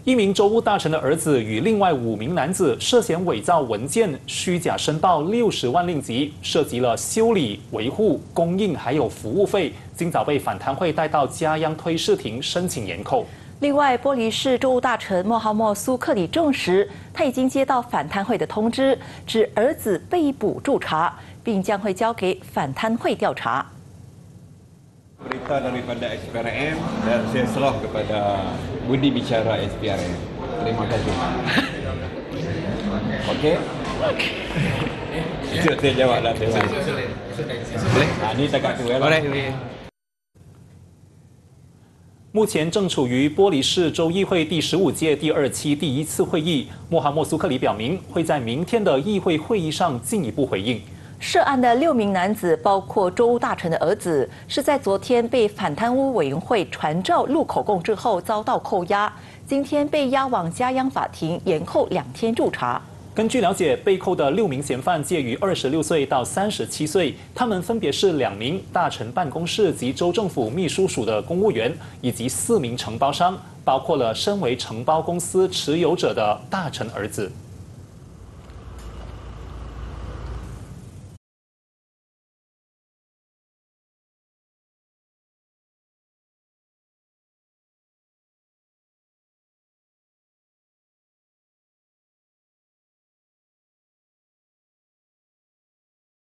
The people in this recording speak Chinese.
一名州务大臣的儿子与另外5名男子涉嫌伪造文件、虚假申报60万令吉，涉及了修理、维护、供应还有服务费，今早被反贪会带到嘉央推事庭申请延扣。 另外，玻璃市州务大臣莫哈默苏克里证实，他已经接到反贪会的通知，指儿子被捕驻查，并将会交给反贪会调查。 Berita daripada SPRM dan saya serah kepada Budi Bicara SPRM. Terima kasih. Okey. Saya jawablah. Boleh? Ini dekat tu ya. Boleh. 目前正处于玻璃市州议会第15届第2期第1次会议，莫哈默苏克里表明会在明天的议会会议上进一步回应。 涉案的6名男子，包括州务大臣的儿子，是在昨天被反贪污委员会传召录口供之后遭到扣押，今天被押往嘉央法庭延后2天驻查。 根据了解，被扣的6名嫌犯介于26岁到37岁，他们分别是2名大臣办公室及州政府秘书署的公务员，以及4名承包商，包括了身为承包公司持有者的大臣儿子。